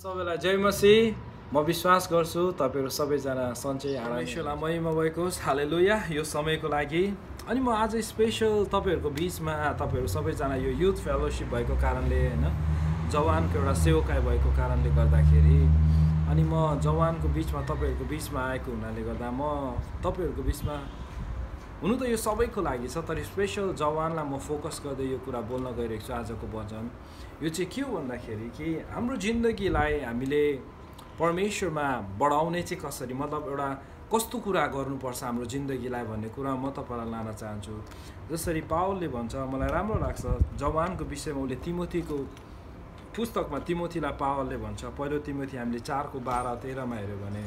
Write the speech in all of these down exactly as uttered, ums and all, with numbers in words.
सबैलाई जय मसीह। म विश्वास गर्छु तपाईहरु सबैजना सन्चै परमेश्वरलाई महिमा भएको होस्। हालेलुया। यो समयको लागि अनि म आज स्पेशल तपाईहरुको बीचमा तपाईहरु सबैजना यो युथ फेलोशिप भएको कारणले हैन जवानको एउटा सेवकाई भएको कारणले गर्दाखेरि अनि म जवानको बीचमा तपाईहरुको बीचमा आएको हुनाले गर्दा म तपाईहरुको बीचमा हुनु त यो सबैको लागि छ, तर स्पेशल जवानलाई म फोकस गर्दै यो कुरा बोल्न गइरहेको छु। आजको वचन यो चाहिँ के हो भन्दाखेरि कि हाम्रो जिन्दगीलाई हामीले परमेश्वरमा बढाउने चाहिँ कसरी, मतलब एउटा कस्तो कुरा गर्नुपर्छ हाम्रो जिन्दगीलाई भन्ने कुरा म तपाईलाई लान चाहन्छु। जसरी पावलले भन्छ, मलाई राम्रो लाग्छ जवानको विषयमा उसले तिमोथीको पुस्तकमा तिमोथीलाई पावलले भन्छ, पहिलो तिमोथी हामीले चारको बाह्र तेह्रमा हेऱ्यो भने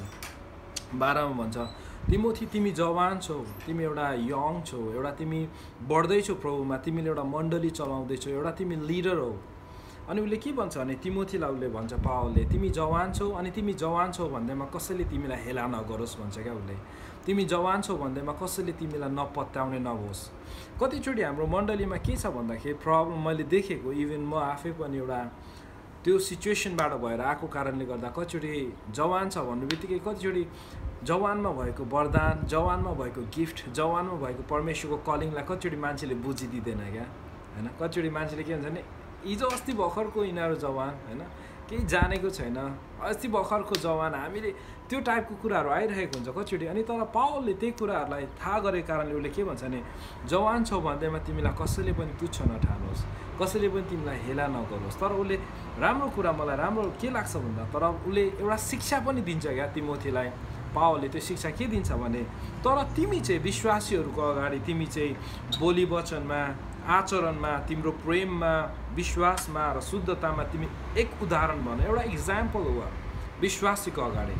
बाह्रमा भन्छ, तिमोथी तिमी जवान छौ, तिमी एउटा यङ छौ, एउटा तिमी बढ्दैछौ प्रभुमा, तिमीले एउटा मण्डली चलाउँदैछौ, एउटा तिमी लिडर हौ। अनि उसले के भन्छ भने तिमोथीलाई उसले भन्छ पावलले तिमी जवान छौ, अनि तिमी जवान छौ भन्दैमा कसैले तिमीलाई हेला नगरोस् भन्छ क्या उसले। तिमी जवान छौ भन्दैमा कसैले तिमीलाई नपत्याउने नहोस्। कतिचोटि हाम्रो मण्डलीमा के छ भन्दाखेरि प्रब्लम मैले देखेको, इभन म आफै पनि एउटा त्यो सिचुएसनबाट भएर आएको कारणले गर्दा कतिचोटि जवान छ भन्ने बित्तिकै कतिचोटि जवानमा भएको वरदान, जवानमा भएको गिफ्ट, जवानमा भएको परमेश्वरको कलिङलाई कतिचोटि मान्छेले बुझिदिँदैन क्या हैन। कतिचोटि मान्छेले के भन्छ भने हिजो अस्ति भर्खरको यिनीहरू जवान हैन, केही जानेको छैन, अस्ति भर्खरको जवान, हामीले त्यो टाइपको कुराहरू आइरहेको हुन्छ कतिचोटि। अनि तर पावलले त्यही कुराहरूलाई थाहा गरेको कारणले उसले के भन्छ भने जवान छौ भन्दैमा तिमीलाई कसैले पनि तुच्छ नठानोस्, कसैले पनि तिमीलाई हेला नगरोस्। तर उसले राम्रो कुरा, मलाई राम्रो के लाग्छ भन्दा तर उसले एउटा शिक्षा पनि दिन्छ क्या तिमोथीलाई। पावलले त्यो शिक्षा के दिन्छ भने तर तिमी चाहिँ विश्वासीहरूको अगाडि तिमी चाहिँ बोली वचनमा, आचरणमा, तिम्रो प्रेममा, विश्वासमा र शुद्धतामा तिमी एक उदाहरण भन, एउटा इक्जाम्पल हो विश्वासीको अगाडि।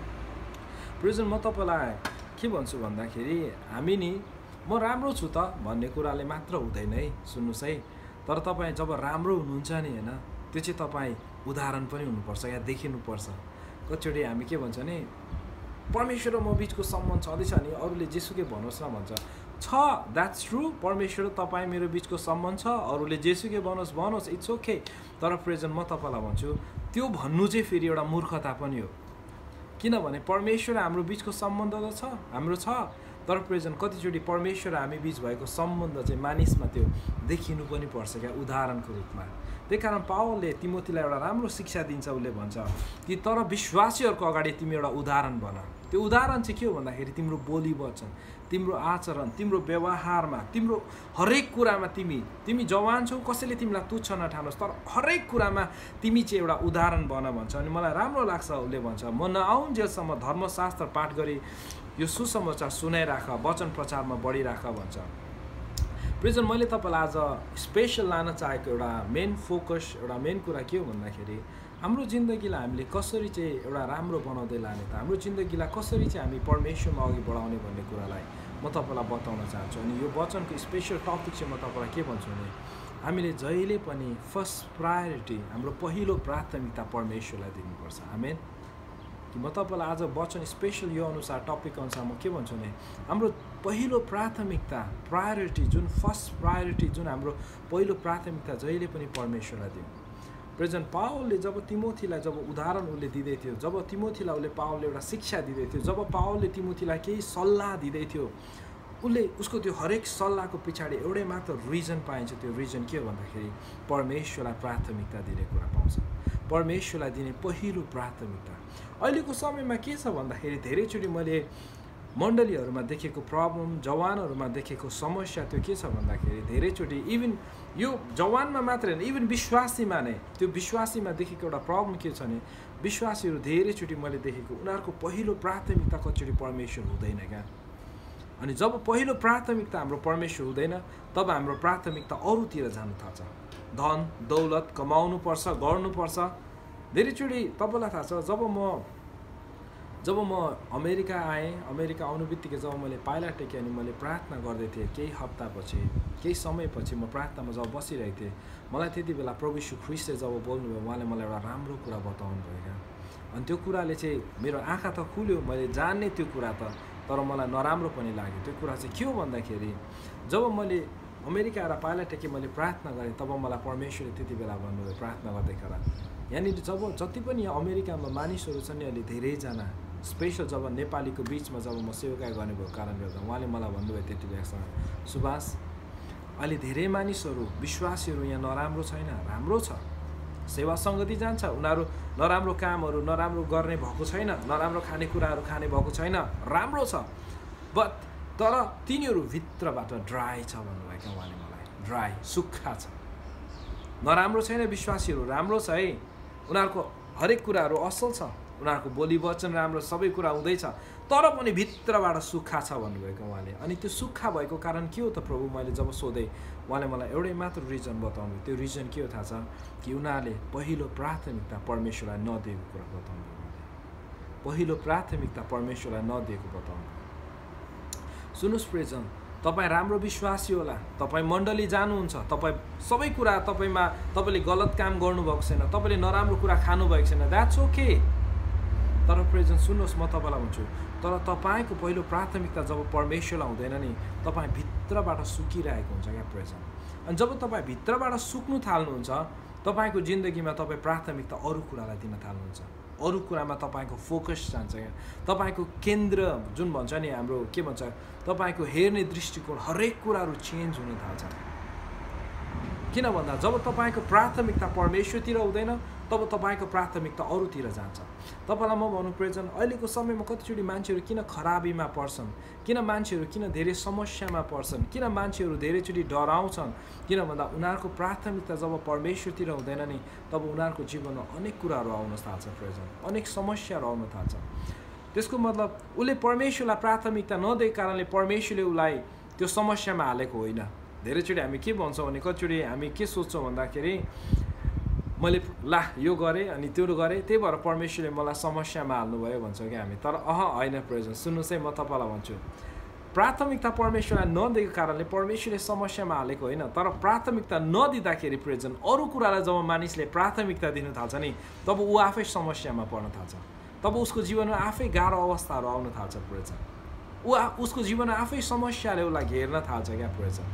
प्रिजन म तपाईलाई के भन्छु भन्दाखेरि हामी नि म राम्रो छु त भन्ने कुराले मात्र हुँदैन है, सुन्नुस् है। तर तपाईँ जब राम्रो हुनुहुन्छ नि हैन, त्यो चाहिँ तपाईँ उदाहरण पनि हुनुपर्छ या देखिनुपर्छ। कतिचोटि हामी के भन्छ नि परमेश्वर र म बिचको सम्बन्ध छँदैछ नि अरूले जेसुकै भनोस् न भन्छ, छ द्याट्स ट्रु, परमेश्वर तपाईँ मेरो बिचको सम्बन्ध छ, अरूले जेसुकै भनोस् भनोस्, इट्स ओके। तर प्रेजेन्ट म तपाईँलाई भन्छु त्यो भन्नु चाहिँ फेरि एउटा मूर्खता पनि हो। किनभने परमेश्वर हाम्रो बिचको सम्बन्ध त छ, हाम्रो छ, तर प्रेजेन्ट कतिचोटि परमेश्वर हामी बिच भएको सम्बन्ध चाहिँ मानिसमा त्यो देखिनु पनि पर्छ क्या उदाहरणको रूपमा। त्यही कारण पावलले तिमोथीलाई एउटा राम्रो शिक्षा दिन्छ। उसले भन्छ कि तर विश्वासीहरूको अगाडि तिमी एउटा उदाहरण बन। त्यो उदाहरण चाहिँ के हो भन्दाखेरि तिम्रो बोली वचन, तिम्रो आचरण, तिम्रो व्यवहारमा, तिम्रो हरेक कुरामा तिमी तिमी जवान छौ, कसैले तिमीलाई तुच्छ नठानोस्, तर हरेक कुरामा तिमी चाहिँ एउटा उदाहरण बन भन्छ। अनि मलाई राम्रो लाग्छ उसले भन्छ म नआउन्जेलसम्म धर्मशास्त्र पाठ गरी यो सुसमाचार सुनाइराख, वचन प्रचारमा बढिराख भन्छ। प्रिजन मैले तपाईँलाई आज स्पेसल लान चाहेको एउटा मेन फोकस, एउटा मेन कुरा के हो भन्दाखेरि हाम्रो जिन्दगीलाई हामीले कसरी चाहिँ एउटा राम्रो बनाउँदै लाने त, हाम्रो जिन्दगीलाई कसरी चाहिँ हामी परमेश्वरमा अघि बढाउने भन्ने कुरालाई म तपाईँलाई बताउन चाहन्छु। अनि यो वचनको स्पेसल टपिक चाहिँ म तपाईँलाई के भन्छु भने हामीले जहिले पनि फर्स्ट प्रायोरिटी, हाम्रो पहिलो प्राथमिकता परमेश्वरलाई दिनुपर्छ। आमेन। कि म तपाईँलाई आज वचन स्पेसल यो अनुसार टपिक अनुसार म के भन्छु भने हाम्रो पहिलो प्राथमिकता, प्रायोरिटी, जुन फर्स्ट प्रायोरिटी, जुन हाम्रो पहिलो प्राथमिकता जहिले पनि परमेश्वरलाई दिउँ। प्रेजेन्ट पावलले जब तिमोथीलाई जब उदाहरण उसले दिँदै थियो, जब तिमोथीलाई उसले पावलले एउटा शिक्षा दिँदै थियो, जब पावलले तिमोथीलाई केही सल्लाह दिँदै थियो, उसले उसको त्यो हरेक सल्लाहको पछाडि एउटै मात्र रिजन पाइन्छ। त्यो रिजन के हो भन्दाखेरि परमेश्वरलाई प्राथमिकता दिने कुरा पाउँछ, परमेश्वरलाई दिने पहिलो प्राथमिकता। अहिलेको समयमा के छ भन्दाखेरि धेरैचोटि मैले मण्डलीहरूमा देखेको प्रब्लम, जवानहरूमा देखेको समस्या त्यो के छ भन्दाखेरि धेरैचोटि इभन यो जवानमा मात्रै होइन, इभन विश्वासीमा नै, त्यो विश्वासीमा देखेको एउटा प्रब्लम के छ भने विश्वासीहरू धेरैचोटि मैले देखेको उनीहरूको पहिलो प्राथमिकता कतिचोटि परमेश्वर हुँदैन क्या। अनि जब पहिलो प्राथमिकता हाम्रो परमेश्वर हुँदैन तब हाम्रो प्राथमिकता अरूतिर जानु थाल्छ। धन दौलत कमाउनु पर्छ, गर्नुपर्छ। धेरैचोटि तपाईँलाई थाहा छ जब म जब म अमेरिका आएँ, अमेरिका आउनु बित्तिकै जब मैले पाइला टेकेँ अनि मैले प्रार्थना गर्दै थिएँ, केही हप्तापछि केही समयपछि म प्रार्थनामा जब बसिरहेको थिएँ, मलाई त्यति बेला प्रभु यीशु ख्रीष्टले जब बोल्नुभयो, उहाँले मलाई एउटा राम्रो कुरा बताउनु भयो क्या। अनि त्यो कुराले चाहिँ मेरो आँखा त खुल्यो, मैले जान्ने त्यो कुरा त, तर मलाई नराम्रो पनि लाग्यो। त्यो कुरा चाहिँ के हो भन्दाखेरि जब मैले अमेरिका आएर पाइला टेकेँ, मैले प्रार्थना गरेँ, तब मलाई परमेश्वरले त्यति बेला भन्नुभयो प्रार्थना गर्दै खरा यहाँनिर जब जति पनि अमेरिकामा मानिसहरू छन् नि अहिले धेरैजना स्पेसल जब नेपालीको बिचमा जब म सेवाकार्य गर्ने भएको कारणले गर्दा उहाँले मलाई भन्नुभयो त्यति बेलासम्म सुभाष अहिले धेरै मानिसहरू विश्वासीहरू यहाँ नराम्रो छैन, राम्रो छ, सेवा सङ्गति जान्छ, उनीहरू नराम्रो कामहरू नराम्रो गर्ने भएको छैन, नराम्रो खानेकुराहरू खाने भएको छैन, राम्रो छ, बट तर तिनीहरू भित्रबाट ड्राई छ भन्नुभएको उहाँले मलाई, ड्राई सुक्खा छ, नराम्रो छैन, विश्वासीहरू राम्रो छ है, उनीहरूको हरेक कुराहरू असल छ, उनीहरूको बोली वचन राम्रो, सबै कुरा हुँदैछ, तर पनि भित्रबाट सुक्खा छ भन्नुभएको उहाँले। अनि त्यो सुक्खा भएको कारण के हो त प्रभु, मैले जब सोधेँ उहाँले मलाई एउटै मात्र रिजन बताउनु, त्यो रिजन के हो थाहा छ, कि उनीहरूले पहिलो प्राथमिकता परमेश्वरलाई नदिएको कुरा बताउनु, पहिलो प्राथमिकता परमेश्वरलाई नदिएको बताउनु। सुन्नुहोस् प्रियजन, तपाईँ राम्रो विश्वासी होला, तपाईँ मण्डली जानुहुन्छ, तपाईँ सबै कुरा तपाईँमा तपाईँले गलत काम गर्नुभएको छैन, तपाईँले नराम्रो कुरा खानुभएको छैन, द्याट्स ओके, तर प्रियजन सुन्नुहोस् म तपाईँलाई भन्छु, तर तपाईँको पहिलो प्राथमिकता जब परमेश्वरलाई हुँदैन नि तपाईँ भित्रबाट सुकिरहेको हुन्छ क्या प्रियजन। अनि जब तपाईँ भित्रबाट सुक्नु थाल्नुहुन्छ तपाईँको जिन्दगीमा तपाईँ प्राथमिकता अरू कुरालाई दिन थाल्नुहुन्छ, अरू कुरामा तपाईँको फोकस जान्छ क्या, तपाईँको केन्द्र जुन भन्छ नि हाम्रो के भन्छ तपाईँको हेर्ने दृष्टिकोण हरेक कुराहरू चेन्ज हुन थाल्छ। किन भन्दा जब तपाईँको प्राथमिकता परमेश्वरतिर हुँदैन तब तपाईँको प्राथमिकता अरूतिर जान्छ। तपाईँलाई म भन्नु प्रियजन, अहिलेको समयमा कतिचोटि मान्छेहरू किन खराबीमा पर्छन्, किन मान्छेहरू किन धेरै समस्यामा पर्छन्, किन मान्छेहरू धेरैचोटि डराउँछन्, किन भन्दा उनीहरूको प्राथमिकता जब परमेश्वरतिर हुँदैन नि तब उनीहरूको जीवनमा अनेक कुराहरू आउन थाल्छ प्रियजन, अनेक समस्याहरू आउन थाल्छ। त्यसको मतलब उसले परमेश्वरलाई प्राथमिकता नदिएको कारणले परमेश्वरले उसलाई त्यो समस्यामा हालेको होइन। धेरैचोटि हामी के भन्छौँ भने कतिचोटि हामी के सोच्छौँ भन्दाखेरि मैले ला यो गरेँ अनि त्यो गरेँ त्यही भएर परमेश्वरले मलाई समस्यामा हाल्नुभयो भन्छौँ क्या हामी, तर अह होइन प्रियजन, सुन्नुहोस् है म तपाईँलाई भन्छु, प्राथमिकता परमेश्वरलाई नदिएको कारणले परमेश्वरले समस्यामा हालेको होइन, तर प्राथमिकता नदिँदाखेरि प्रियजन अरू कुरालाई जब मानिसले प्राथमिकता दिनु थाल्छ नि तब ऊ आफै समस्यामा पर्न थाल्छ, तब उसको जीवनमा आफै गाह्रो अवस्थाहरू आउन थाल्छ प्रियजन, ऊ उसको जीवनमा आफै समस्याले उसलाई घेर्न थाल्छ क्या प्रियजन।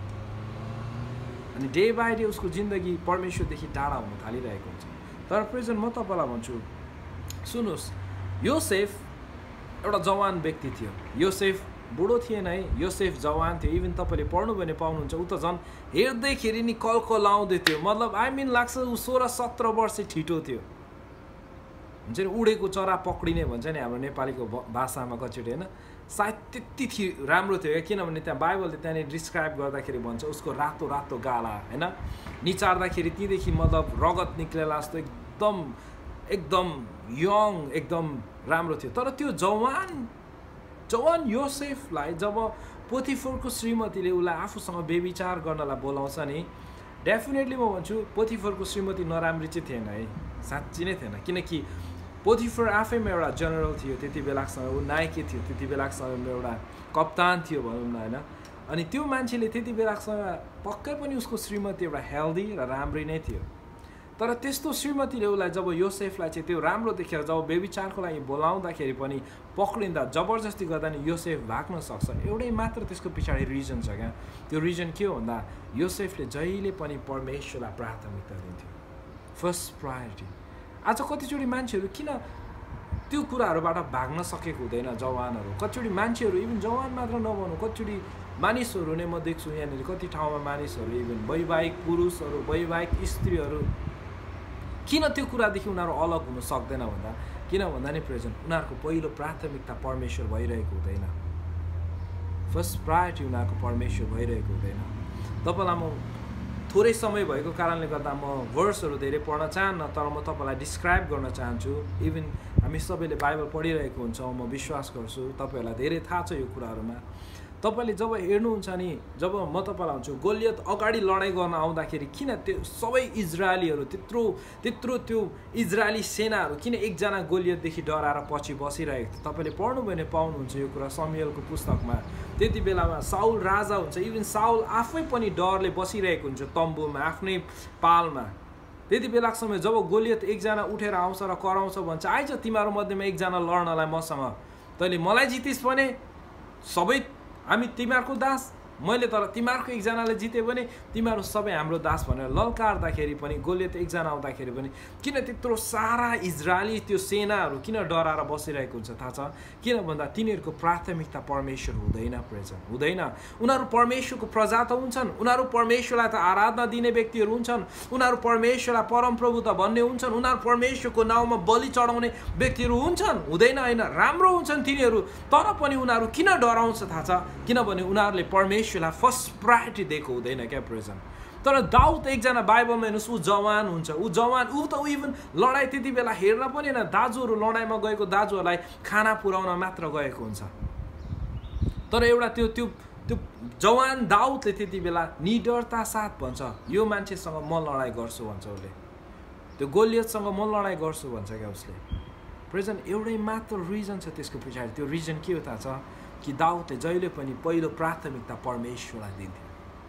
अनि डे बाई डे उसको जिन्दगी परमेश्वरदेखि टाढा हुन थालिरहेको हुन्छ। तर प्रियजन म तपाईँलाई भन्छु, सुन्नुहोस्, योसेफ एउटा जवान व्यक्ति थियो, योसेफ बुढो थिएन है, योसेफ जवान थियो, इभन तपाईँले पढ्नु भने पाउनुहुन्छ, ऊ त झन् हेर्दैखेरि नि कलकलाउँदै थियो, मतलब आई मिन लाग्छ ऊ सोह्र सत्र वर्ष ठिटो थियो, हुन्छ नि उडेको चरा पक्रिने भन्छ नि हाम्रो नेपालीको भाषामा कतिचोटि होइन, सायद त्यति थियो राम्रो थियो क्या, किनभने त्यहाँ बाइबलले त्यहाँनिर डिस्क्राइब गर्दाखेरि भन्छ उसको रातो रातो गाला होइन, निचार्दाखेरि तीदेखि मतलब रगत निक्लेला जस्तो एकदम एकदम यङ एकदम राम्रो थियो। तर त्यो जवान जवान योसेफलाई जब पोथिफरको श्रीमतीले उसलाई आफूसँग व्यभिचार गर्नलाई बोलाउँछ नि, डेफिनेटली म भन्छु पोथिफरको श्रीमती नराम्री चाहिँ थिएन है, साँच्ची नै थिएन, किनकि पोथिफर आफैमा एउटा जनरल थियो त्यति बेलासँग, ऊ नायकी थियो त्यति बेलासँग, एउटा कप्तान थियो भनौँ न होइन, अनि त्यो मान्छेले त्यति बेलासँग पक्कै पनि उसको श्रीमती एउटा हेल्दी र राम्री नै थियो। तर त्यस्तो श्रीमतीले उसलाई जब योसेफलाई चाहिँ त्यो राम्रो देखेर जब व्यभिचारको लागि बोलाउँदाखेरि पनि पक्रिँदा जबरजस्ती गर्दा नि योसेफ भाग्न सक्छ, एउटै मात्र त्यसको पछाडि रिजन छ क्या, त्यो रिजन के हो भन्दा योसेफले जहिले पनि परमेश्वरलाई प्राथमिकता दिन्थ्यो, फर्स्ट प्रायोरिटी। आज कतिचोटि मान्छेहरू किन त्यो कुराहरूबाट भाग्न सकेको हुँदैन, जवानहरू कतिचोटि मान्छेहरू इभन जवान मात्र नभनौँ कतिचोटि मानिसहरू नै म देख्छु यहाँनिर कति ठाउँमा मानिसहरू इभन वैवाहिक पुरुषहरू वैवाहिक स्त्रीहरू किन त्यो कुरादेखि उनीहरू अलग हुन सक्दैन भन्दा किन भन्दा नि प्रियजन उनीहरूको पहिलो प्राथमिकता परमेश्वर भइरहेको हुँदैन, फर्स्ट प्रायोरिटी उनीहरूको परमेश्वर भइरहेको हुँदैन। तपाईँलाई म थोरै समय भएको कारणले गर्दा म भर्सहरू धेरै पढ्न चाहन्न, तर म तपाईँलाई डिस्क्राइब गर्न चाहन्छु। इभन हामी सबैले बाइबल पढिरहेको हुन्छौँ, म विश्वास गर्छु तपाईँहरूलाई धेरै थाहा छ यो कुराहरूमा। तपाईँले जब हेर्नुहुन्छ नि, जब म तपाईँलाई भन्छु गोलियत अगाडि लडाइँ गर्न आउँदाखेरि किन त्यो सबै इजरायलीहरू त्यत्रो त्यत्रो त्यो इजरायली सेनाहरू किन एकजना गोलियतदेखि डराएर पछि बसिरहेको थियो, तपाईँले पढ्नु भने पाउनुहुन्छ यो कुरा समुएलको पुस्तकमा। त्यति बेलामा साउल राजा हुन्छ, इभन साउल आफै पनि डरले बसिरहेको हुन्छ तम्बुमा आफ्नै पालमा। त्यति बेलासम्म जब गोलियत एकजना उठेर आउँछ र कराउँछ भन्छ आइज तिमीहरू मध्येमा एकजना लड्नलाई मसँग, तैँले मलाई जितिस् भने सबै हामी तिमीहरूको दास, मैले तर तिमीहरूको एकजनाले जिते भने तिमीहरू सबै हाम्रो दास भनेर ललकार्दाखेरि पनि गोलियत एकजना आउँदाखेरि पनि किन त्यत्रो सारा इजरायली त्यो सेनाहरू किन डराएर बसिरहेको हुन्छ थाहा छ? किन भन्दा तिनीहरूको प्राथमिकता परमेश्वर हुँदैन प्रेजन, हुँदैन। उनीहरू परमेश्वरको प्रजा त हुन्छन्, उनीहरू परमेश्वरलाई त आराधना दिने व्यक्तिहरू हुन्छन्, उनीहरू परमेश्वरलाई परमप्रभु त भन्ने हुन्छन्, उनीहरू परमेश्वरको नाउँमा बलि चढाउने व्यक्तिहरू हुन्छन्, हुँदैन होइन, राम्रो हुन्छन् तिनीहरू। तर पनि उनीहरू किन डराउँछ थाहा छ? किनभने उनीहरूले परमेश्वरलाई फर्स्ट प्रायोरिटी दिएको हुँदैन क्या प्रेजन। तर दाउद एकजना बाइबलमा हेर्नुहोस्, ऊ जवान हुन्छ, ऊ जवान, ऊ त इभन लडाइँ त्यति बेला हेर्न पनि होइन, दाजुहरू लडाइँमा गएको दाजुहरूलाई खाना पुर्याउन मात्र गएको हुन्छ। तर एउटा त्यो त्यो त्यो जवान दाउदले त्यति बेला निडरता साथ भन्छ यो मान्छेसँग म लडाइँ गर्छु भन्छ उसले, त्यो गोलियतसँग म लडाइँ गर्छु भन्छ क्या उसले। प्रेजन एउटै मात्र रिजन छ त्यसको पछाडि, त्यो रिजन के हो थाहा छ? कि दाउदले जहिले पनि पहिलो प्राथमिकता परमेश्वरलाई दिन्थ्यो।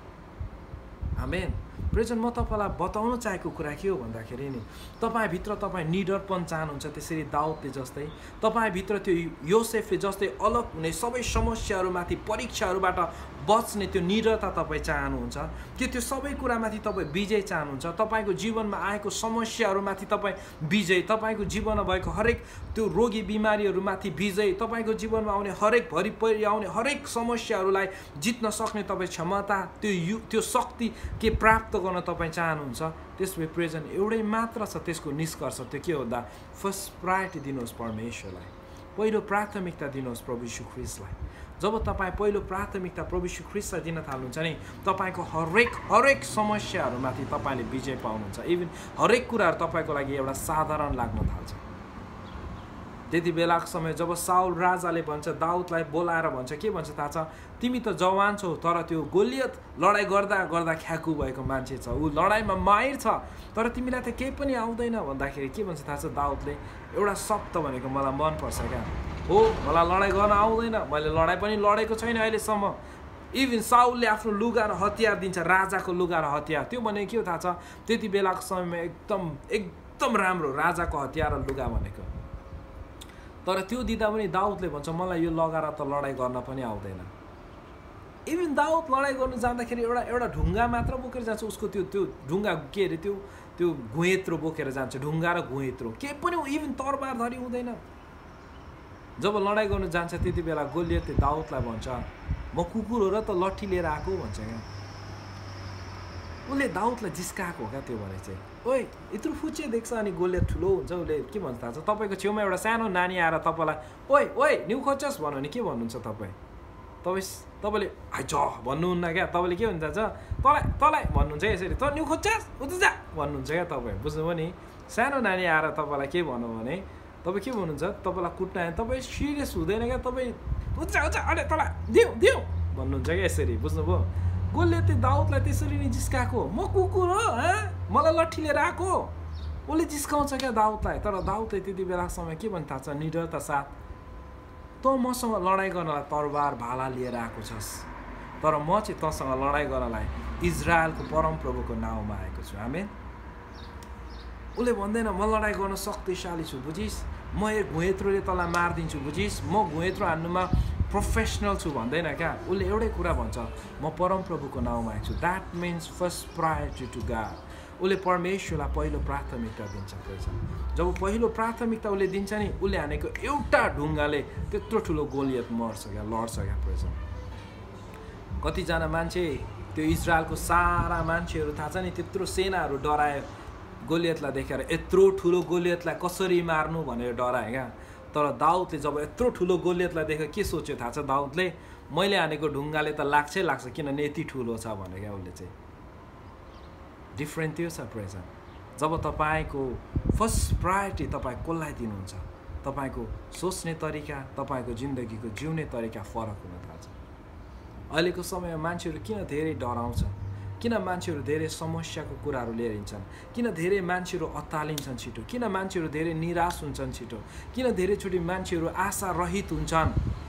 आमेन। प्रेजन म तपाईँलाई बताउन चाहेको कुरा के हो भन्दाखेरि नि, तपाईँभित्र तपाईँ निडरपन चाहनुहुन्छ त्यसरी दाउदले जस्तै, तपाईँभित्र त्यो योसेफले जस्तै अलग हुने सबै समस्याहरूमाथि परीक्षाहरूबाट बच्ने त्यो निडरता तपाईँ चाहनुहुन्छ कि त्यो सबै कुरामाथि तपाईँ विजय चाहनुहुन्छ, तपाईँको जीवनमा आएको समस्याहरूमाथि तपाईँ विजय, तपाईँको जीवनमा भएको हरेक त्यो रोगी बिमारीहरूमाथि विजय, तपाईँको जीवनमा आउने हरेक भरिपरि आउने हरेक समस्याहरूलाई जित्न सक्ने तपाईँ क्षमता, त्यो यु त्यो शक्ति के प्राप्त गर्न तपाईँ चाहनुहुन्छ, त्यसले प्रेजन एउटै मात्र छ त्यसको निष्कर्ष, त्यो के हो भन्दा फर्स्ट प्रायोरिटी दिनुहोस् परमेश्वरलाई, पहिलो प्राथमिकता दिनुहोस् प्रभु यीशु ख्रीष्टलाई। जब तपाईँ पहिलो प्राथमिकता प्रभु यीशु ख्रीष्टलाई दिन थाल्नुहुन्छ नि, तपाईँको हरेक हरेक समस्याहरूमाथि तपाईँले विजय पाउनुहुन्छ, इभन हरेक कुराहरू तपाईँको लागि एउटा साधारण लाग्न थाल्छ। त्यति बेलाको समय जब साउल राजाले भन्छ दाउदलाई बोलाएर भन्छ के भन्छ थाहा छ? तिमी त जवान छौ तर त्यो गोलियत लडाइँ गर्दा गर्दा ख्याकु भएको मान्छे छ, ऊ लडाइँमा माहिर छ, तर तिमीलाई त केही पनि आउँदैन भन्दाखेरि के भन्छ थाहा छ? दाउदले एउटा शब्द भनेको मलाई मनपर्छ क्या, हो मलाई लडाइँ गर्न आउँदैन, मैले लडाइँ पनि लडेको छैन अहिलेसम्म। इभन साउलले आफ्नो लुगा र हतियार दिन्छ, राजाको लुगा र हतियार, त्यो भनेको के हो थाहा छ? त्यति बेलाको समयमा एकदम एकदम राम्रो राजाको हतियार र लुगा भनेको। तर त्यो दिँदा पनि दाउदले भन्छ मलाई यो लगाएर त लडाइँ गर्न पनि आउँदैन। इभन दाउद लडाइँ गर्नु जाँदाखेरि एउटा एउटा ढुङ्गा मात्र बोकेर जान्छ, उसको त्यो त्यो ढुङ्गा के अरे त्यो त्यो घुइत्रो बोकेर जान्छ, ढुङ्गा र घुइत्रो, केही पनि इभन तरबारधरी हुँदैन। जब लडाइँ गर्नु जान्छ त्यति बेला गोलियतले दाउदलाई भन्छ म कुकुर हो र त लट्ठी लिएर आएको भन्छ क्या। उसले दाउदलाई जिस्काएको हो क्या त्यो भने चाहिँ, ओइ यत्रो फुच्चे देख्छ अनि गोलियत ठुलो हुन्छ, उसले के भन्छ थाहा छ? तपाईँको छेउमा एउटा सानो नानी आएर तपाईँलाई ओइ ओइ न्यु खोज्छस् भन्यो भने के भन्नुहुन्छ तपाईँ? तपाईँ तपाईँले हाइ छ भन्नुहुन्न क्या, तपाईँले के भन्छ तँलाई तँलाई भन्नुहुन्छ यसरी, त न्यु खोज्छस् उता जा भन्नुहुन्छ क्या तपाईँ, बुझ्नुभयो नि? सानो नानी आएर तपाईँलाई के भन्नु भने तपाईँ के भन्नुहुन्छ? तपाईँलाई कुट्न आयो, तपाईँ सिरियस हुँदैन क्या, तपाईँ उच्च उच्च अरे तँलाई दिउँ दिउँ भन्नुहुन्छ क्या यसरी, बुझ्नुभयो? गोलियतले दाउदलाई त्यसरी नै जिस्काएको, म कुकुर हो हाँ मलाई लट्ठी लिएर आएको, उसले जिस्काउँछ क्या दाउदलाई। तर दाउदले त्यति बेला समय के भन्छ थाहा छ? निडरता साथ, तँ मसँग लडाइँ गर्नलाई तरबार भाला लिएर आएको छस्, तर म चाहिँ तँसँग लडाइँ गर्नलाई इजरायलको परमप्रभुको नाउँमा आएको छु। आमेन। उसले भन्दैन म लडाइँ गर्न शक्तिशाली छु बुझिस्, म यो घुइत्रोले तँलाई मारिदिन्छु बुझिस्, म घुइत्रो हान्नुमा प्रोफेसनल छु भन्दैन क्या। उसले एउटै कुरा भन्छ म परमप्रभुको नाउँमा आएको छु। That means first priority to God. उसले परमेश्वरलाई पहिलो प्राथमिकता दिन्छ। जब पहिलो प्राथमिकता उसले दिन्छ नि, उसले हानेको एउटा ढुङ्गाले त्यत्रो ठुलो गोलियत मर्छ क्या, लड्छ क्या। प्रेज कतिजना मान्छे त्यो इजरायलको सारा मान्छेहरू थाहा छ नि, त्यत्रो सेनाहरू डरायो गोलियतलाई देखेर, यत्रो ठुलो गोलियतलाई कसरी मार्नु भनेर डरायो क्या। तर दाउदले जब यत्रो ठुलो गोलियतलाई देख्यो के सोच्यो थाहा छ? दाउदले मैले हानेको ढुङ्गाले त लाग्छै लाग्छ किनभने यति ठुलो छ भने क्या। उसले चाहिँ डिफ्रेन्ट त्यो छ। प्रेजेन्ट जब तपाईँको फर्स्ट प्रायोरिटी तपाईँ कसलाई दिनुहुन्छ, तपाईँको सोच्ने तरिका, तपाईँको जिन्दगीको जिउने तरिका फरक हुन थाल्छ। अहिलेको समयमा मान्छेहरू किन धेरै डराउँछ, किन मान्छेहरू धेरै समस्याको कुराहरू लिएर हिँड्छन्, किन धेरै मान्छेहरू अत्तालिन्छन् छिटो, किन मान्छेहरू धेरै निराश हुन्छन् छिटो, किन धेरैचोटि मान्छेहरू आशा रहित हुन्छन्,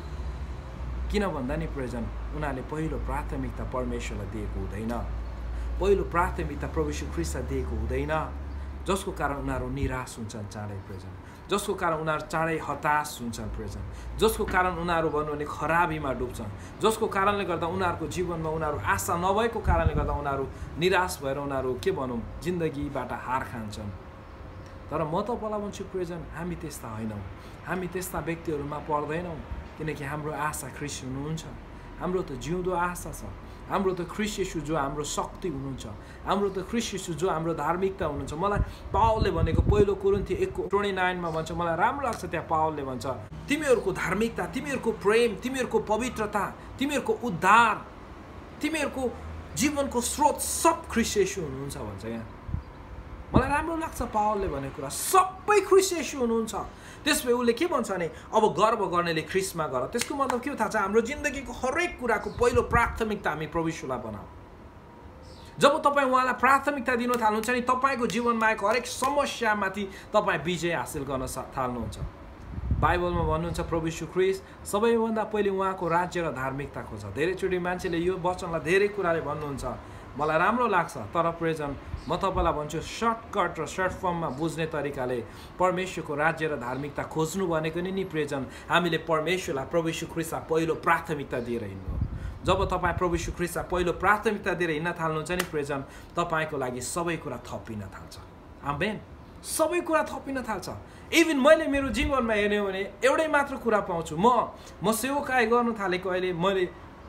किन भन्दा नि प्रेजेन्ट उनीहरूले पहिलो प्राथमिकता परमेश्वरलाई दिएको हुँदैन, पहिलो प्राथमिकता प्रभु यीशु ख्रीष्टलाई दिएको हुँदैन। जसको कारण उनीहरू निराश हुन्छन् चाँडै प्रेजन, जसको कारण उनीहरू चाँडै हताश हुन्छन् प्रेजन, जसको कारण उनीहरू भन्नु भने खराबीमा डुब्छन्, जसको कारणले गर्दा उनीहरूको जीवनमा उनीहरू आशा नभएको कारणले गर्दा उनीहरू निराश भएर उनीहरू के भनौँ जिन्दगीबाट हार खान्छन्। तर म तपाईँलाई भन्छु प्रेजन, हामी त्यस्ता होइनौँ, हामी त्यस्ता व्यक्तिहरूमा पर्दैनौँ, किनकि हाम्रो आशा ख्रीष्ट हुनुहुन्छ। हाम्रो त जिउँदो आशा छ, हाम्रो त ख्रीष्ट येशू जो हाम्रो शक्ति हुनुहुन्छ, हाम्रो त ख्रीष्ट येशू जो हाम्रो धार्मिकता हुनुहुन्छ। मलाई पावलले भनेको पहिलो कोरिन्थी एक ट्वेन्टी नाइनमा भन्छ, मलाई राम्रो लाग्छ त्यहाँ पावलले भन्छ तिमीहरूको धार्मिकता, तिमीहरूको प्रेम, तिमीहरूको पवित्रता, तिमीहरूको उद्धार, तिमीहरूको जीवनको स्रोत सब ख्रीष्ट येशू हुनुहुन्छ भन्छ। यहाँ मलाई राम्रो लाग्छ पावलले भनेको कुरा, सबै ख्रीष्ट येशू हुनुहुन्छ। त्यसपछि उसले के भन्छ भने अब गर्व गर्नेले ख्रीष्टमा गर। त्यसको मतलब के हो थाहा छ? हाम्रो जिन्दगीको हरेक कुराको पहिलो प्राथमिकता हामी प्रभु येशूलाई बनाऊ। जब तपाईँ उहाँलाई प्राथमिकता दिन थाल्नुहुन्छ नि तपाईँको जीवनमा आएको हरेक समस्यामाथि तपाईँ विजय हासिल गर्न थाल्नुहुन्छ। बाइबलमा भन्नुहुन्छ प्रभु येशू ख्रीष्ट सबैभन्दा पहिले उहाँको राज्य र धार्मिकता खोज। धेरैचोटि मान्छेले यो वचनलाई धेरै कुराले भन्नुहुन्छ, मलाई राम्रो लाग्छ, तर प्रेजन म तपाईँलाई भन्छु सर्टकट र सर्ट फर्ममा बुझ्ने तरिकाले परमेश्वरको राज्य र धार्मिकता खोज्नु भनेको नि नि प्रेजन हामीले परमेश्वरलाई प्रभु येशू ख्रीष्टलाई पहिलो प्राथमिकता दिएर हिँड्नु हो। जब तपाईँ प्रभु येशू ख्रीष्टलाई पहिलो प्राथमिकता दिएर हिँड्न थाल्नुहुन्छ नि प्रेजन तपाईँको लागि सबै कुरा थपिन थाल्छ। आमेन, सबै कुरा थपिन थाल्छ। इभन मैले मेरो जीवनमा हेर्ने हो भने एउटै मात्र कुरा पाउँछु। म म सेवाकाई गर्नु थालेको अहिले मैले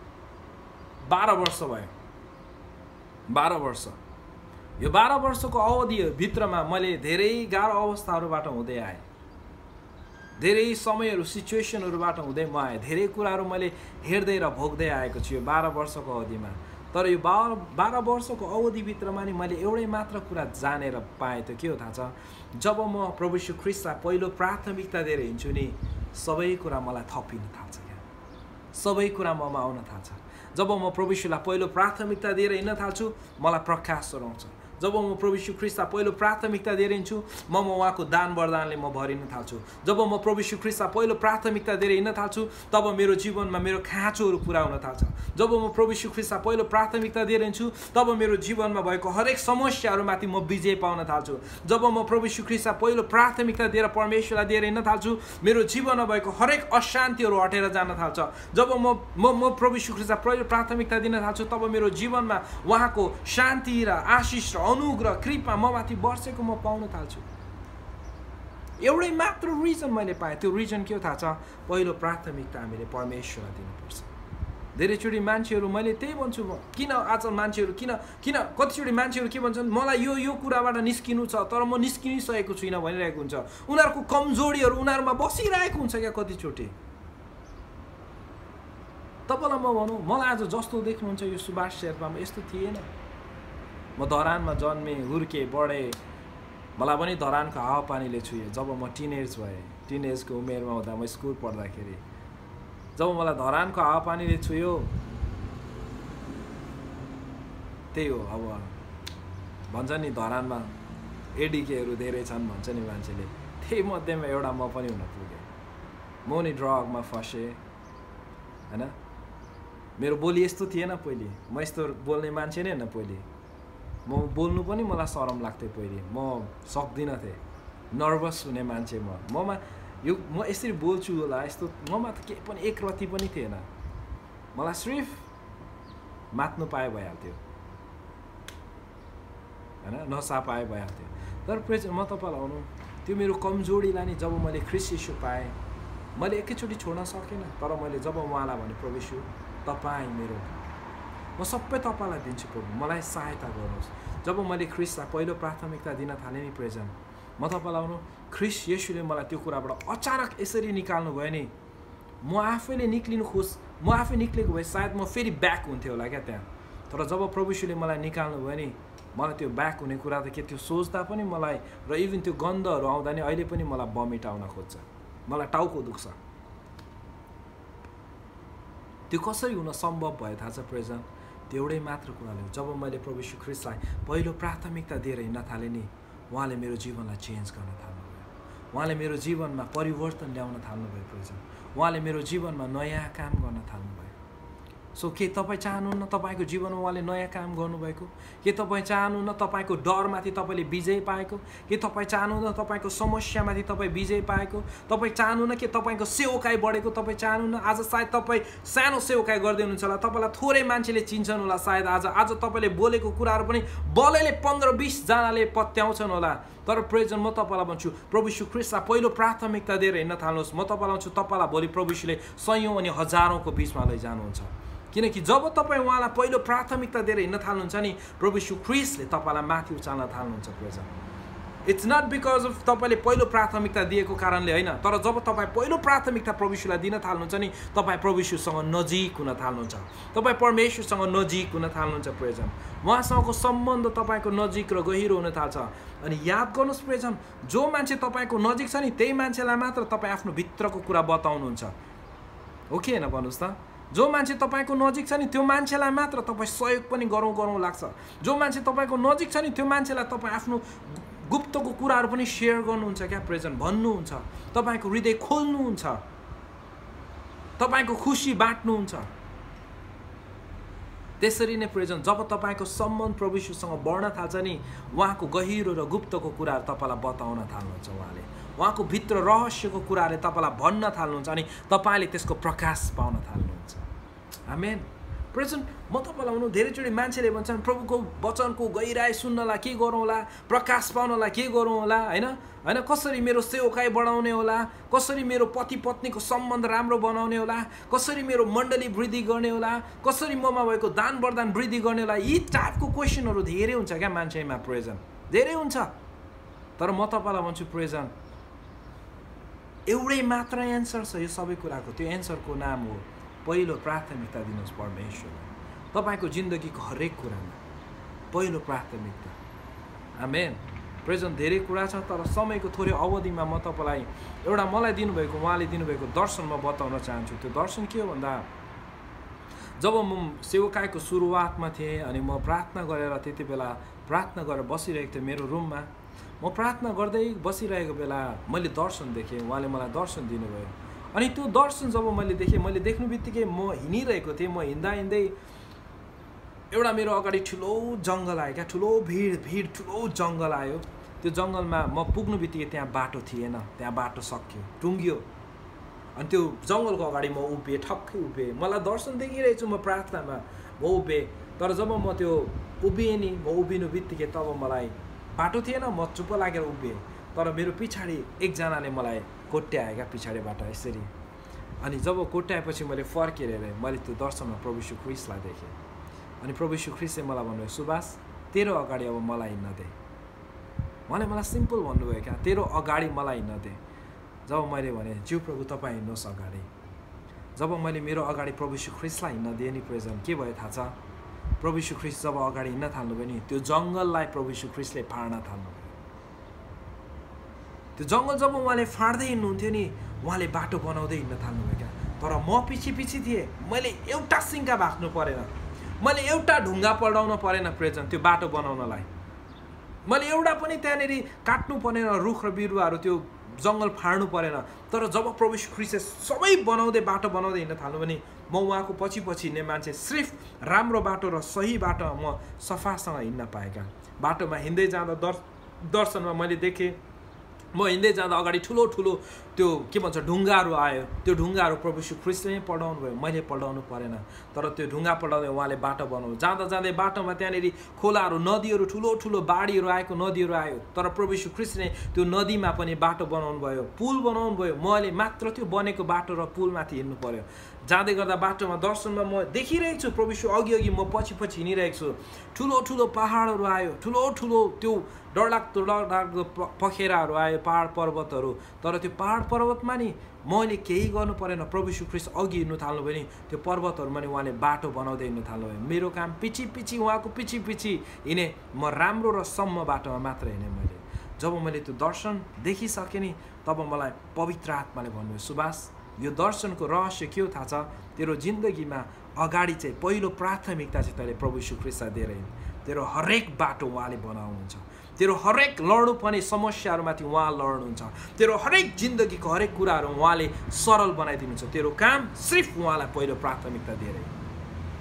बाह्र वर्ष भयो, बाह्र वर्ष। यो बाह्र वर्षको अवधिभित्रमा मैले धेरै गाह्रो अवस्थाहरूबाट हुँदै आएँ, धेरै समयहरू सिचुएसनहरूबाट हुँदै म आएँ, धेरै कुराहरू मैले हेर्दै र भोग्दै आएको छु यो बाह्र वर्षको अवधिमा। तर यो बाह्र बाह्र वर्षको अवधिभित्रमा नि मैले एउटै मात्र कुरा जानेर पाएँ, त्यो के हो थाहा छ? जब म प्रभु येशू ख्रीष्टलाई पहिलो प्राथमिकता दिएर हिँड्छु नि सबै कुरा मलाई थपिन थाल्छ, क्या सबै कुरा ममा आउन थाल्छ। जब म प्रभु येशूलाई पहिलो प्राथमिकता दिएर हिँड्न थाल्छु मलाई प्रकाश सराउँछ। जब म प्रभु येशू ख्रीष्टलाई पहिलो प्राथमिकता दिएर हिँड्छु म म उहाँको दान वरदानले म भरिन थाल्छु। जब म प्रभु येशू ख्रीष्टलाई पहिलो प्राथमिकता दिएर हिँड्न थाल्छु तब मेरो जीवनमा मेरो खाँचोहरू पुरा हुन थाल्छ। जब म प्रभु येशू ख्रीष्टलाई पहिलो प्राथमिकता दिएर हिँड्छु तब मेरो जीवनमा भएको हरेक समस्याहरूमाथि म विजय पाउन थाल्छु। जब म प्रभु येशू ख्रीष्टलाई पहिलो प्राथमिकता दिएर परमेश्वरलाई दिएर हिँड्न थाल्छु मेरो जीवनमा भएको हरेक अशान्तिहरू हटेर जान थाल्छ। जब म म म प्रभु येशू ख्रीष्टलाई पहिलो प्राथमिकता दिन थाल्छु तब मेरो जीवनमा उहाँको शान्ति र आशिष र अनुग्रह कृपा म माथि बर्सेको म पाउन थाल्छु। एउटै मात्र रिजन मैले पाएँ, त्यो रिजन के हो थाहा छ? पहिलो प्राथमिकता हामीले परमेश्वरलाई दिनुपर्छ। धेरैचोटि मान्छेहरू मैले त्यही भन्छु, म किन आज मान्छेहरू किन किन कतिचोटि मान्छेहरू के भन्छन् मलाई यो यो कुराबाट निस्किनु छ तर म निस्किसकेको छुइनँ भनिरहेको हुन्छ। उनीहरूको कमजोरीहरू उनीहरूमा बसिरहेको हुन्छ क्या कतिचोटि। तपाईँलाई म भनौँ, मलाई आज जस्तो देख्नुहुन्छ यो सुभाष शेर्पामा यस्तो थिएन। म धरानमा जन्मेँ, हुर्केँ, बढेँ, मलाई पनि धरानको हावापानीले छुएँ। जब म टिनेज भएँ, टिनेजको उमेरमा हुँदा म स्कुल पढ्दाखेरि जब मलाई धरानको हावापानीले छुयो त्यही हो। अब भन्छ नि धरानमा एडिकेहरू धेरै छन् भन्छ नि मान्छेले, त्यही मध्येमा एउटा म पनि हुन पुगेँ। म नि ड्रगमा फसेँ होइन। मेरो बोली यस्तो थिएन पहिले, म यस्तो बोल्ने मान्छे नै होइन पहिले। म बोल्नु पनि मलाई शरम लाग्थ्यो पहिले, म सक्दिनँ थिएँ, नर्भस हुने मान्छे म। ममा यो म यसरी बोल्छु होला यस्तो ममा त केही पनि एक रति पनि थिएन। मलाई सिर्फ मात्नु पाए भइहाल्थ्यो होइन, नसा पाए भइहाल्थ्यो। तर प्रेज म तपाईँलाई भनौँ त्यो मेरो कमजोरीलाई नि जब मैले ख्रीष्ट येशू पाएँ मैले एकैचोटि छोड्न सकिनँ। तर मैले जब उहाँलाई भने प्रभु येशू तपाईँ मेरो, म सबै तपाईँलाई दिन्छु प्रभु, मलाई सहायता गर्नुहोस्। जब मैले ख्रीष्टलाई पहिलो प्राथमिकता दिन थालेँ नि प्रेजन म तपाईँलाई भनौँ ख्रीष्ट येशूले मलाई त्यो कुराबाट अचानक यसरी निकाल्नु भयो नि, म आफैले निक्लिनु खोज म आफै निक्लेको भए सायद म फेरि ब्याक हुन्थ्यो होला क्या त्यहाँ। तर जब प्रभु येशूले मलाई निकाल्नु भयो नि मलाई त्यो ब्याक हुने कुरा त के त्यो सोच्दा पनि मलाई र इभन त्यो गन्धहरू आउँदा नि अहिले पनि मलाई बमिट आउन खोज्छ, मलाई टाउको दुख्छ। त्यो कसरी हुन सम्भव भयो थाहा छ प्रेजन? त्यो एउटै मात्र कुराले हो, जब मैले प्रभु येशू ख्रीष्टलाई पहिलो प्राथमिकता दिएर हिँड्न थालेँ नि उहाँले मेरो जीवनलाई चेन्ज गर्न थाल्नुभयो, उहाँले मेरो जीवनमा परिवर्तन ल्याउन थाल्नुभयो प्रेजन, उहाँले मेरो जीवनमा नयाँ काम गर्न थाल्नुभयो। सो के तपाईँ चाहनुहुन्न तपाईँको जीवनमा उहाँले नयाँ काम गर्नुभएको? के तपाईँ चाहनुहुन्न तपाईँको डरमाथि तपाईँले विजय पाएको? के तपाईँ चाहनुहुन्न तपाईँको समस्यामाथि तपाईँ विजय पाएको? तपाईँ चाहनुहुन्न कि तपाईँको सेवकाई बढेको? तपाईँ चाहनुहुन्न? आज सायद तपाईँ सानो सेवकाई गर्दै हुनुहुन्छ होला, तपाईँलाई थोरै मान्छेले चिन्छन् होला सायद। आज आज तपाईँले बोलेको कुराहरू पनि बलैले पन्ध्र बिसजनाले पत्याउँछन् होला। तर प्रेजन म तपाईँलाई भन्छु, प्रभु यीशु ख्रीष्टलाई पहिलो प्राथमिकता दिएर हिँड्न थाल्नुहोस्। म तपाईँलाई भन्छु, तपाईँलाई भोलि प्रभु यीशुले सयौँ अनि हजारौँको बिचमा लैजानुहुन्छ। किनकि जब तपाईँ उहाँलाई पहिलो प्राथमिकता दिएर हिँड्न थाल्नुहुन्छ नि, प्रभु यीशु ख्रीष्टले तपाईँलाई माथि उचाल्न थाल्नुहुन्छ। Present it's not because of तपाईँले पहिलो प्राथमिकता दिएको कारणले होइन, तर जब तपाईँ पहिलो प्राथमिकता प्रभु यीशुलाई दिन थाल्नुहुन्छ नि, तपाईँ प्रभु यीशुसँग नजिक हुन थाल्नुहुन्छ, तपाईँ परमेश्वरसँग नजिक हुन थाल्नुहुन्छ। प्रेजन उहाँसँगको सम्बन्ध तपाईँको नजिक र गहिरो हुन थाल्छ। अनि याद गर्नुहोस् प्रेजन, जो मान्छे तपाईँको नजिक छ नि त्यही मान्छेलाई मात्र तपाईँ आफ्नो भित्रको कुरा बताउनुहुन्छ, हो कि होइन भन्नुहोस् त? जो मान्छे तपाईँको नजिक छ नि त्यो मान्छेलाई मात्र तपाईँ सहयोग पनि गरौँ गरौँ लाग्छ। जो मान्छे तपाईँको नजिक छ नि त्यो मान्छेलाई तपाईँ आफ्नो गुप्तको कुराहरू पनि सेयर गर्नुहुन्छ क्या प्रेजन, भन्नुहुन्छ, तपाईँको हृदय खोल्नुहुन्छ, तपाईँको खुसी बाँट्नुहुन्छ। त्यसरी नै प्रेजन जब तपाईँको सम्बन्ध प्रभु यीशुसँग बढ्न थाल्छ नि, उहाँको गहिरो र गुप्तको कुराहरू तपाईँलाई बताउन थाल्नुहुन्छ। उहाँले उहाँको भित्र रहस्यको कुराहरूले तपाईँलाई भन्न थाल्नुहुन्छ अनि तपाईँले त्यसको प्रकाश पाउन थाल्नुहुन्छ। आमेन। प्रेजन म तपाईँलाई भनौँ, धेरैचोटि मान्छेले भन्छन् प्रभुको वचनको गहिराई सुन्नलाई के गरौँ होला, प्रकाश पाउनलाई के गरौँ होला, होइन होइन कसरी मेरो सेवकाई बढाउने होला, कसरी मेरो पति पत्नीको सम्बन्ध राम्रो बनाउने होला, कसरी मेरो मण्डली वृद्धि गर्ने होला, कसरी ममा भएको दान वरदान वृद्धि गर्ने होला। यी टाइपको क्वेसनहरू धेरै हुन्छ क्या मान्छेमा प्रेजन, धेरै हुन्छ। तर म तपाईँलाई भन्छु प्रेजन, एउटै मात्र एन्सर छ यो सबै कुराको। त्यो एन्सरको नाम हो पहिलो प्राथमिकता दिनुहोस् परमेश्वरलाई तपाईँको जिन्दगीको हरेक कुरामा, पहिलो प्राथमिकता। आमेन। प्रेजन धेरै कुरा छ, तर समयको थोरै अवधिमा म तपाईँलाई एउटा मलाई दिनुभएको उहाँले दिनुभएको दर्शन म बताउन चाहन्छु। त्यो दर्शन के हो भन्दा, जब म सेवकाईको सुरुवातमा थिएँ अनि म प्रार्थना गरेर त्यति बेला प्रार्थना गरेर बसिरहेको थिएँ मेरो रुममा, म प्रार्थना गर्दै बसिरहेको बेला मैले दर्शन देखेँ, उहाँले मलाई दर्शन दिनुभयो। अनि त्यो दर्शन जब मैले देखेँ, मैले देख्नु बित्तिकै म हिँडिरहेको थिएँ, म हिँड्दा हिँड्दै एउटा मेरो अगाडि ठुलो जङ्गल आयो क्या, ठुलो भिड भिड ठुलो जङ्गल आयो। त्यो जङ्गलमा म पुग्नु बित्तिकै त्यहाँ बाटो थिएन, त्यहाँ बाटो सक्यो, टुङ्गियो। अनि त्यो जङ्गलको अगाडि म उभिएँ, ठक्कै उभिएँ, मलाई दर्शन देखिरहेको छु, म प्रार्थनामा म उभिएँ। तर जब म त्यो उभिएँ नि, म उभिनु बित्तिकै तब मलाई बाटो थिएन, म चुप्प लागेर उभिएँ। तर मेरो पछाडि एकजनाले मलाई कोट्यायो क्या पछाडिबाट यसरी। अनि जब कोट्याएपछि मैले फर्केर हेरेँ, मैले त्यो दर्शनमा प्रभु यीशु ख्रीष्टलाई देखेँ। अनि प्रभु यीशु ख्रीष्टले मलाई भन्नुभयो, सुभाष तेरो अगाडि अब मलाई हिँड्न दे। उहाँले मलाई सिम्पल भन्नुभयो क्या, तेरो अगाडि मलाई हिँड्न दे। जब मैले भने ज्यू प्रभु तपाईँ हिँड्नुहोस् अगाडि, जब मैले मेरो अगाडि प्रभु यीशु ख्रीष्टलाई हिँड्न दिएँ नि प्रेजन, के भयो थाहा छ? प्रभु यीशु ख्रीष्ट जब अगाडि हिँड्न थाल्नुभयो नि, त्यो जङ्गललाई प्रभु यीशु ख्रीष्टले फाड्न थाल्नुभयो। त्यो जङ्गल जब उहाँले फाड्दै हिँड्नुहुन्थ्यो नि, उहाँले बाटो बनाउँदै हिँड्न थाल्नुभयो क्या। तर म पछि पछि थिएँ, मैले एउटा सिङ्गा भाग्नु परेन, मैले एउटा ढुङ्गा पल्टाउन परेन प्रेजन त्यो बाटो बनाउनलाई। मैले एउटा पनि त्यहाँनिर काट्नु परेन, रुख र बिरुवाहरू त्यो जङ्गल फाड्नु परेन। तर जब प्रभु यीशु ख्रीष्टले सबै बनाउँदै बाटो बनाउँदै हिँड्न थाल्नु भने म उहाँको पछि पछि हिँड्ने मान्छे, सिर्फ राम्रो बाटो र सही बाटो म सफासँग हिँड्न पाएँ क्या। बाटोमा हिँड्दै जाँदा दर् दर्शनमा मैले देखेँ, म हिँड्दै जाँदा अगाडि ठुलो ठुलो त्यो के भन्छ ढुङ्गाहरू आयो। त्यो ढुङ्गाहरू प्रभु यीशु ख्रीष्टले नै पल्टाउनु भयो, मैले पल्टाउनु परेन। तर त्यो ढुङ्गा पल्टाउँदै उहाँले बाटो बनाउनु, जाँदा जाँदै बाटोमा त्यहाँनिर खोलाहरू, नदीहरू, ठुलो ठुलो बाढीहरू आएको नदीहरू आयो। तर प्रभु यीशु ख्रीष्टले त्यो नदीमा पनि बाटो बनाउनु भयो, पुल बनाउनु भयो। मैले मात्र त्यो बनेको बाटो र पुलमाथि हिँड्नु पर्यो। जाँदै गर्दा बाटोमा दर्शनमा म देखिरहेको छु प्रभु यीशु अघि अघि, म पछि पछि हिँडिरहेको छु। ठुलो ठुलो पहाडहरू आयो, ठुलो ठुलो त्यो डरलाग्दो डरलाग्दो पखेराहरू आयो, पहाड पर्वतहरू। तर त्यो पहाड पर्वतमा नि मैले केही गर्नु परेन, प्रभु यीशु ख्रीष्ट अघि हिँड्नु थाल्नुभयो नि, त्यो पर्वतहरूमा नि उहाँले बाटो बनाउँदै हिँड्नु थाल्नुभयो। मेरो काम पछि पछि उहाँको पछि पछि हिँडेँ, म राम्रो र सम्म बाटोमा मात्र हिँडेँ मैले। जब मैले त्यो दर्शन देखिसकेँ नि, तब मलाई पवित्र आत्माले भन्नुभयो, सुभाष यो दर्शनको रहस्य के हो थाहा छ? तेरो जिन्दगीमा अगाडि चाहिँ पहिलो प्राथमिकता चाहिँ तैँले प्रभु यीशु ख्रीष्टलाई दिएर हिँड। तेरो हरेक बाटो उहाँले बनाउनुहुन्छ, तेरो हरेक लड्नुपर्ने समस्याहरूमाथि उहाँ लड्नुहुन्छ, तेरो हरेक जिन्दगीको हरेक कुराहरू उहाँले सरल बनाइदिनुहुन्छ। तेरो काम सिर्फ उहाँलाई पहिलो प्राथमिकता दिएर।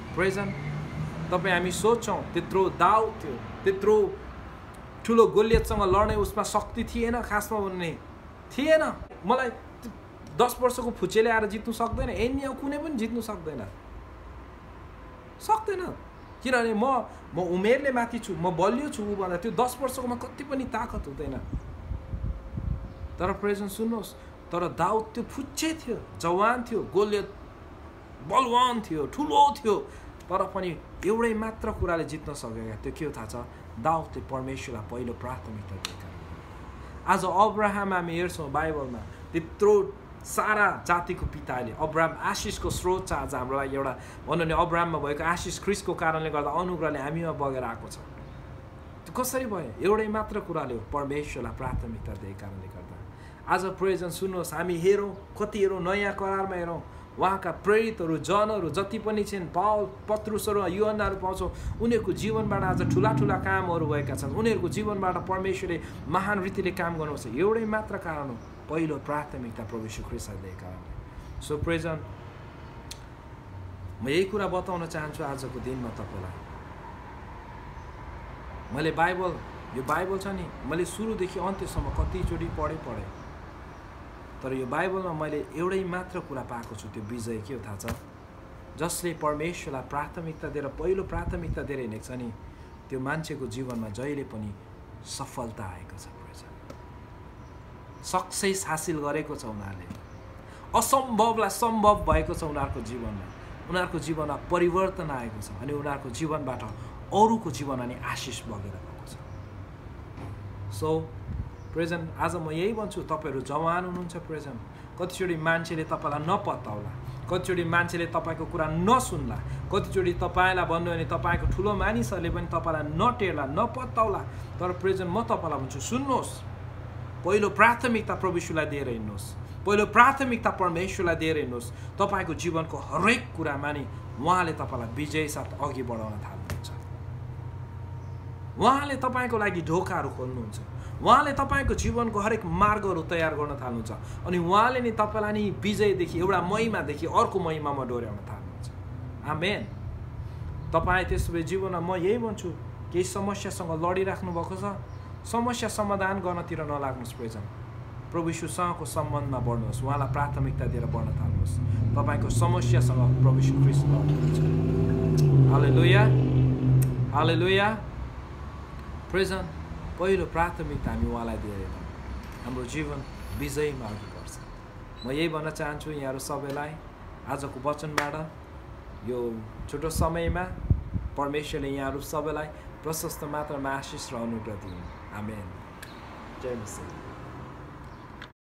प्रेजेन्ट तपाईँ हामी सोच्छौँ त्यत्रो दाउद थियो, त्यत्रो ठुलो गोलियतसँग लड्ने उसमा शक्ति थिएन, खासमा भन्ने थिएन। मलाई दस वर्षको फुच्चेले आएर जित्नु सक्दैन, एनिया कुनै पनि जित्नु सक्दैन सक्दैन किनभने म म उमेरले माथि छु, म बलियो छु। ऊ भन्दा त्यो दस वर्षकोमा कति पनि ताकत हुँदैन। तर प्रेजेन्ट सुन्नुहोस्, तर दाउद त्यो फुच्चे थियो, जवान थियो, गोलियत बलवान थियो, ठुलो थियो, तर पनि एउटै मात्र कुराले जित्न सकेका। त्यो के हो थाहा छ? दाउदले परमेश्वरलाई पहिलो प्राथमिकता दिएका। आज अब्राहम हामी हेर्छौँ बाइबलमा, त्यत्रो सारा जातिको पिताले, अब्राहम आशिषको स्रोत छ। आज हाम्रो लागि एउटा भनौँ भने अब्राहममा भएको आशिष ख्रिस्टको कारणले गर्दा अनुग्रहले हामीमा बगेर आएको छ। त्यो कसरी भयो? एउटै मात्र कुराले हो, परमेश्वरलाई प्राथमिकता दिएको कारणले गर्दा। आज प्रेजेन्ट सुन्नुहोस्, हामी हेरौँ, कति हेरौँ, नयाँ करारमा हेरौँ, उहाँका प्रेरितहरू, जनहरू जति पनि छन्, पावल, पत्रुसहरू, यूहन्नाहरू पाउँछौँ, उनीहरूको जीवनबाट आज ठुला ठुला कामहरू भएका छन्। उनीहरूको जीवनबाट परमेश्वरले महान रीतिले काम गर्नुहुन्छ। एउटै मात्र कारण हो, पहिलो प्राथमिकता प्रभु यीशु ख्रिस्टलाई दिएको कारणले। सो प्रेजेन्ट म यही कुरा बताउन चाहन्छु आजको दिनमा तपाईँलाई। मैले बाइबल, यो बाइबल छ नि, मैले सुरुदेखि अन्त्यसम्म कतिचोटि पढे पढेँ, तर यो बाइबलमा मैले एउटै मात्र कुरा पाएको छु। त्यो विजय के हो थाहा छ? जसले परमेश्वरलाई प्राथमिकता दिएर, पहिलो प्राथमिकता दिएर हिँडेको छ नि, त्यो मान्छेको जीवनमा जहिले पनि सफलता आएको छ। सक्सेस हासिल गरेको छ उनीहरूले, असम्भवलाई सम्भव भएको छ उनीहरूको जीवनमा। उनीहरूको जीवनमा परिवर्तन आएको छ अनि उनीहरूको जीवनबाट अरूको जीवनमा नि आशिष बगेर गएको छ। सो प्रेजेन्ट आज म यही भन्छु, तपाईँहरू जवान हुनुहुन्छ प्रेजेन्ट, कतिचोटि मान्छेले तपाईँलाई नपत्याउला, कतिचोटि मान्छेले तपाईँको कुरा नसुन्ला, कतिचोटि तपाईँलाई भन्नु भने तपाईँको ठुलो मानिसहरूले पनि तपाईँलाई नटेर्ला, नपत्याउला। तर प्रेजेन्ट म तपाईँलाई भन्छु, सुन्नुहोस्, पहिलो प्राथमिकता प्रभु यीशुलाई दिएर हिँड्नुहोस्, पहिलो प्राथमिकता परमेश्वरलाई दिएर हिँड्नुहोस्। तपाईँको जीवनको हरेक कुरामा नि उहाँले तपाईँलाई विजय साथ अघि बढाउन थाल्नुहुन्छ। उहाँले तपाईँको लागि ढोकाहरू खोल्नुहुन्छ, उहाँले तपाईँको जीवनको हरेक मार्गहरू तयार गर्न थाल्नुहुन्छ अनि उहाँले नि तपाईँलाई नि विजयदेखि, एउटा महिमादेखि अर्को महिमामा डोर्याउन थाल्नुहुन्छ। आमेन। तपाईँ त्यसो भए जीवनमा म यही भन्छु, केही समस्यासँग लडिराख्नु भएको छ, समस्या समाधान गर्नतिर नलाग्नुहोस्। प्रेजेन्ट प्रभु यीशुसँगको सम्बन्धमा बढ्नुहोस्, उहाँलाई प्राथमिकता दिएर बढ्न थाल्नुहोस्। तपाईँको समस्यासँग प्रभु यीशु ख्रिस्ट लड्नुहुन्छ। हालेलुया, हालेलुया। प्रेजेन्ट पहिलो प्राथमिकता हामी उहाँलाई दिएर हाम्रो जीवन विजयमा अघि बढ्छ। म यही भन्न चाहन्छु यहाँहरू सबैलाई आजको वचनबाट, यो छोटो समयमा परमेश्वरले यहाँहरू सबैलाई प्रशस्त मात्रामा आशिष र अनुग्रह दिनु। आमेन। जय मसीह।